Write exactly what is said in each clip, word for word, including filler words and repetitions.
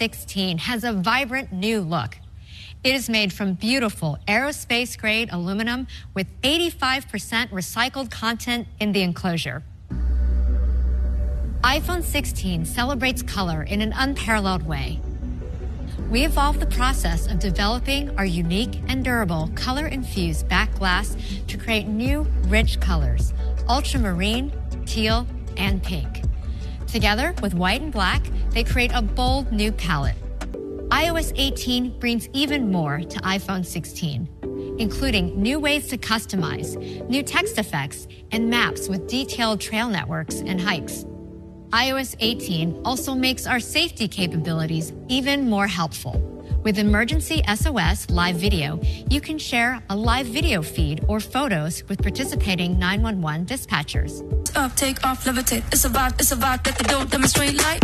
sixteen has a vibrant new look. It is made from beautiful aerospace-grade aluminum with eighty-five percent recycled content in the enclosure. iPhone sixteen celebrates color in an unparalleled way. We evolved the process of developing our unique and durable color-infused back glass to create new, rich colors, ultramarine, teal, and pink. Together with white and black, they create a bold new palette. i O S eighteen brings even more to iPhone sixteen, including new ways to customize, new text effects, and maps with detailed trail networks and hikes. i O S eighteen also makes our safety capabilities even more helpful. With Emergency S O S Live Video, you can share a live video feed or photos with participating nine one one dispatchers. Up, take off, levitate. It's a vibe, it's a vibe that they don't demonstrate like.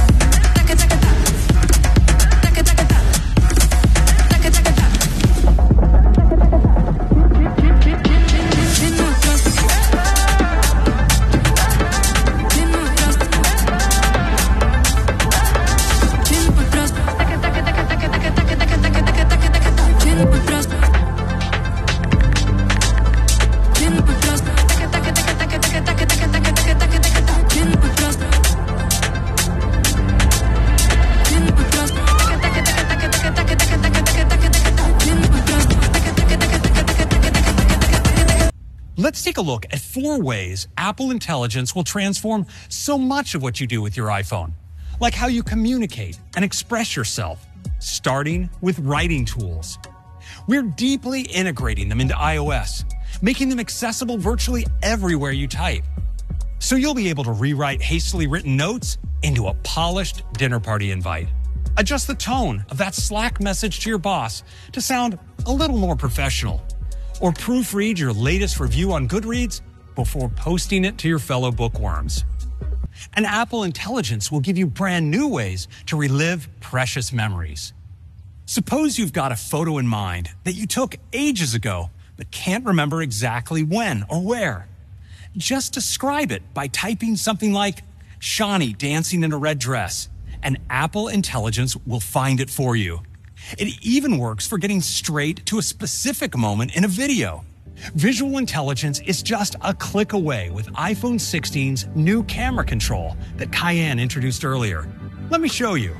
Let's take a look at four ways Apple Intelligence will transform so much of what you do with your iPhone, like how you communicate and express yourself, starting with writing tools. We're deeply integrating them into iOS, making them accessible virtually everywhere you type. So you'll be able to rewrite hastily written notes into a polished dinner party invite. Adjust the tone of that Slack message to your boss to sound a little more professional. Or proofread your latest review on Goodreads before posting it to your fellow bookworms. And Apple Intelligence will give you brand new ways to relive precious memories. Suppose you've got a photo in mind that you took ages ago, but can't remember exactly when or where. Just describe it by typing something like Shawnee dancing in a red dress, and Apple Intelligence will find it for you. It even works for getting straight to a specific moment in a video. Visual Intelligence is just a click away with iPhone sixteen's new camera control that Cayenne introduced earlier. Let me show you.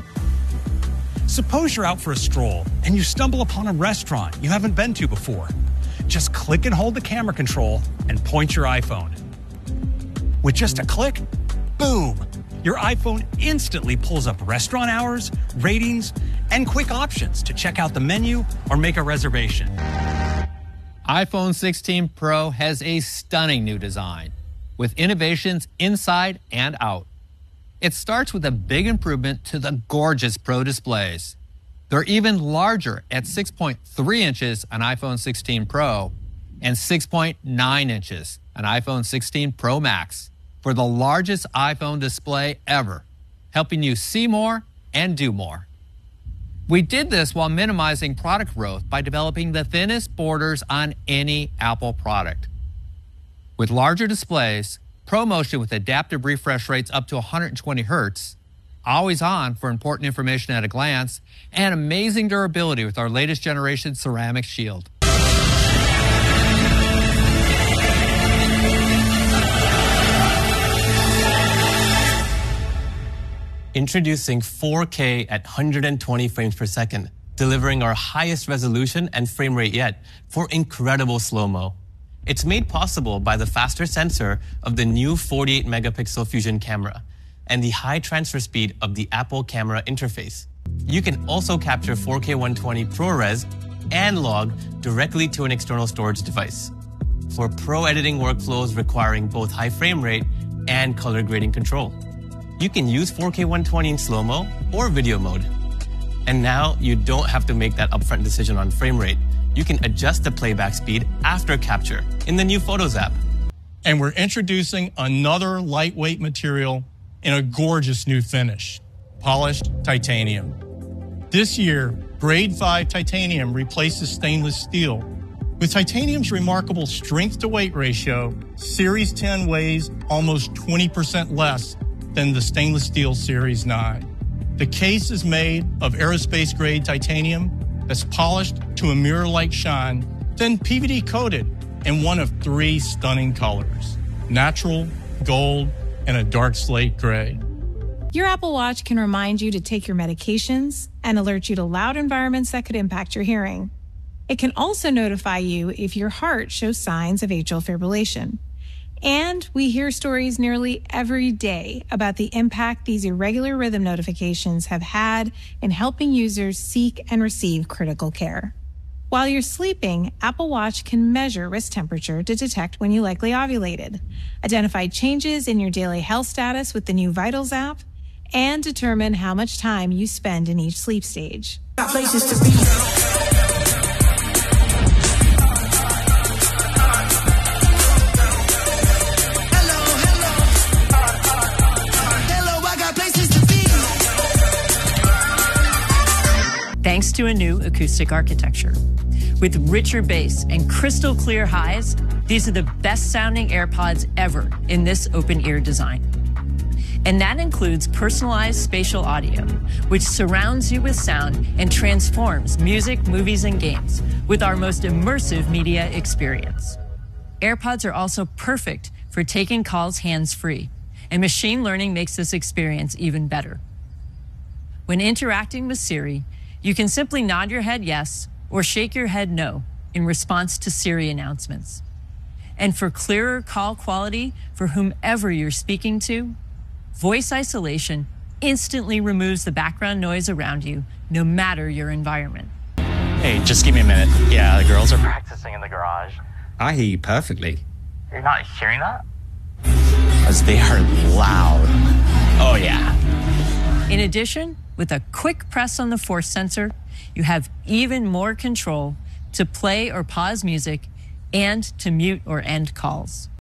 Suppose you're out for a stroll and you stumble upon a restaurant you haven't been to before. Just click and hold the camera control and point your iPhone. With just a click, boom! Your iPhone instantly pulls up restaurant hours, ratings, and quick options to check out the menu or make a reservation. iPhone sixteen Pro has a stunning new design with innovations inside and out. It starts with a big improvement to the gorgeous Pro displays. They're even larger at six point three inches on iPhone sixteen Pro and six point nine inches on iPhone sixteen Pro Max for the largest iPhone display ever, helping you see more and do more. We did this while minimizing product growth by developing the thinnest borders on any Apple product. With larger displays, ProMotion with adaptive refresh rates up to one hundred twenty hertz, always on for important information at a glance, and amazing durability with our latest generation ceramic shield. Introducing four K at one hundred twenty frames per second, delivering our highest resolution and frame rate yet for incredible slow-mo. It's made possible by the faster sensor of the new forty-eight megapixel Fusion camera and the high transfer speed of the Apple camera interface. You can also capture four K one twenty ProRes and log directly to an external storage device for pro editing workflows requiring both high frame rate and color grading control. You can use four K one twenty in slow-mo or video mode. And now you don't have to make that upfront decision on frame rate. You can adjust the playback speed after capture in the new Photos app. And we're introducing another lightweight material in a gorgeous new finish, polished titanium. This year, grade five titanium replaces stainless steel. With titanium's remarkable strength-to-weight ratio, Series ten weighs almost twenty percent less than the stainless steel Series nine. The case is made of aerospace-grade titanium that's polished to a mirror-like shine, then P V D coated in one of three stunning colors: natural, gold, and a dark slate gray. Your Apple Watch can remind you to take your medications and alert you to loud environments that could impact your hearing. It can also notify you if your heart shows signs of atrial fibrillation. And we hear stories nearly every day about the impact these irregular rhythm notifications have had in helping users seek and receive critical care. While you're sleeping, Apple Watch can measure wrist temperature to detect when you likely ovulated, identify changes in your daily health status with the new Vitals app, and determine how much time you spend in each sleep stage. Got places to be. Hello, hello. Hello, I got places to be. Thanks to a new acoustic architecture. With richer bass and crystal clear highs, these are the best sounding AirPods ever in this open ear design. And that includes personalized spatial audio, which surrounds you with sound and transforms music, movies, and games with our most immersive media experience. AirPods are also perfect for taking calls hands-free, and machine learning makes this experience even better. When interacting with Siri, you can simply nod your head yes or shake your head no in response to Siri announcements. And for clearer call quality for whomever you're speaking to, voice isolation instantly removes the background noise around you, no matter your environment. Hey, just give me a minute. Yeah, the girls are practicing in the garage. I hear you perfectly. You're not hearing that? Because they are loud. Oh, yeah. In addition, with a quick press on the force sensor, you have even more control to play or pause music and to mute or end calls.